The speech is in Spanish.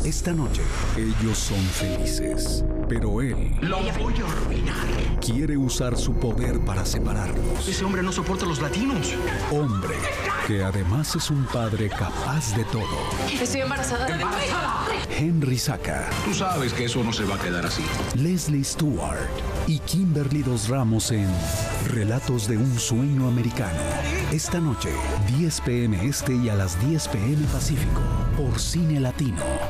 Esta noche, ellos son felices, pero él lo voy a arruinar. quiere usar su poder para separarlos. Ese hombre no soporta a los latinos. Hombre, que además es un padre capaz de todo. Estoy embarazada. Henry Zaca, Tú sabes que eso no se va a quedar así. Leslie Stewart y Kimberly Dos Ramos en Relatos de un Sueño Americano. Esta noche, 10 p.m. Este y a las 10 p.m. Pacífico, por Cine Latino.